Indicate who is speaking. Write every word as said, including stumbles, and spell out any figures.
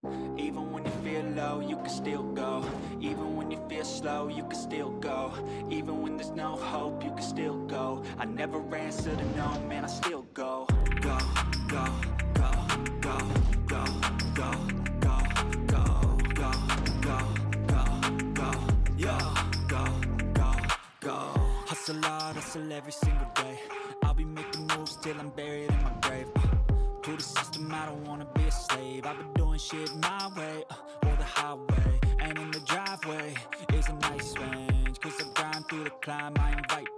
Speaker 1: Even when you feel low, you can still go. Even when you feel slow, you can still go. Even when there's no hope, you can still go. I never answer to no, man, I still go. Go, go, go, go, go, go, go, go, go, go, go, go, yo, go, go, go. Hustle hard, hustle every single day. I'll be making moves till I'm buried in my grave. uh, To the system, I don't wanna be a slave. I've been doing shit my way, uh, or the highway. And in the driveway is a nice range, cause I grind through the climb, I invite